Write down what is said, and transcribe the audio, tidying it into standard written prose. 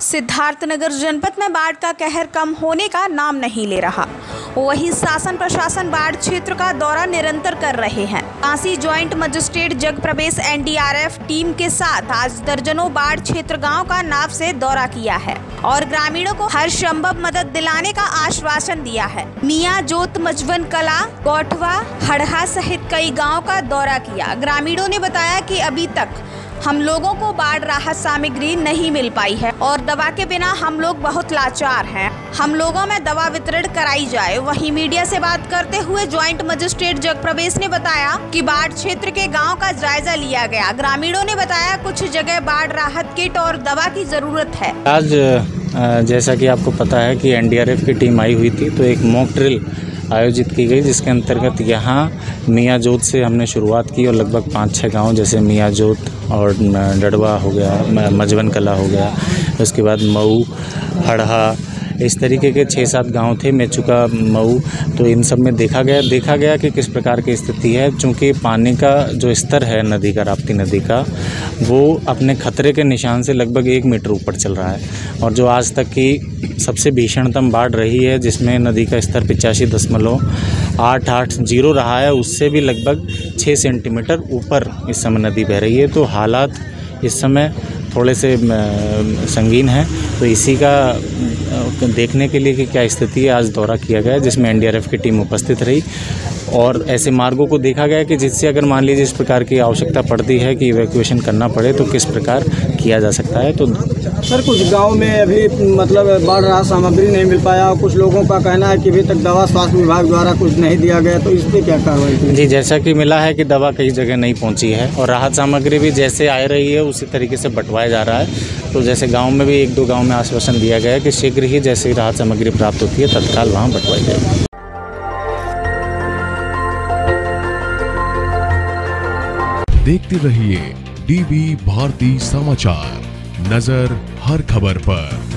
सिद्धार्थनगर जनपद में बाढ़ का कहर कम होने का नाम नहीं ले रहा। वहीं शासन प्रशासन बाढ़ क्षेत्र का दौरा निरंतर कर रहे हैं। कांसी ज्वाइंट मजिस्ट्रेट जग प्रवेश एनडीआरएफ टीम के साथ आज दर्जनों बाढ़ क्षेत्र गांव का नाव से दौरा किया है और ग्रामीणों को हर संभव मदद दिलाने का आश्वासन दिया है। मियां जोत मजवन कला, गोठवा, हड़हा सहित कई गाँव का दौरा किया। ग्रामीणों ने बताया कि अभी तक हम लोगों को बाढ़ राहत सामग्री नहीं मिल पाई है और दवा के बिना हम लोग बहुत लाचार हैं। हम लोगों में दवा वितरण कराई जाए। वहीं मीडिया से बात करते हुए ज्वाइंट मजिस्ट्रेट जग प्रवेश ने बताया कि बाढ़ क्षेत्र के गांव का जायजा लिया गया। ग्रामीणों ने बताया कुछ जगह बाढ़ राहत किट और दवा की जरूरत है। आज जैसा कि आपको पता है कि एनडीआरएफ की टीम आई हुई थी, तो एक मॉक ड्रिल आयोजित की गई, जिसके अंतर्गत यहाँ मियां जोत से हमने शुरुआत की और लगभग 5-6 गांव जैसे मियां जोत और डडवा हो गया, मजवन कला हो गया, उसके बाद मऊ, हड़हा, इस तरीके के 6-7 गांव थे, मेचुका, मऊ। तो इन सब में देखा गया कि किस प्रकार की स्थिति है। चूँकि पानी का जो स्तर है नदी का, राप्ती नदी का, वो अपने खतरे के निशान से लगभग 1 मीटर ऊपर चल रहा है और जो आज तक की सबसे भीषणतम बाढ़ रही है, जिसमें नदी का स्तर 85.880 रहा है, उससे भी लगभग 6 सेंटीमीटर ऊपर इस समय नदी बह रही है। तो हालात इस समय थोड़े से संगीन है। तो इसी का देखने के लिए कि क्या स्थिति है, आज दौरा किया गया, जिसमें एनडीआरएफ की टीम उपस्थित रही और ऐसे मार्गों को देखा गया कि जिससे अगर मान लीजिए इस प्रकार की आवश्यकता पड़ती है कि इवैक्यूएशन करना पड़े तो किस प्रकार किया जा सकता है। तो सर, कुछ गांव में अभी मतलब बाढ़ राहत सामग्री नहीं मिल पाया और कुछ लोगों का कहना है कि अभी तक दवा स्वास्थ्य विभाग द्वारा कुछ नहीं दिया गया, तो इस पर क्या कार्रवाई की? जी, जैसा कि मिला है कि दवा कई जगह नहीं पहुंची है और राहत सामग्री भी जैसे आ रही है उसी तरीके से बंटवाया जा रहा है। तो जैसे गाँव में भी 1-2 गाँव में आश्वासन दिया गया है कि शीघ्र ही जैसे राहत सामग्री प्राप्त होती है तत्काल वहाँ बंटवाई जाएगी। देखते रहिए डीवी भारती समाचार, नजर हर खबर पर।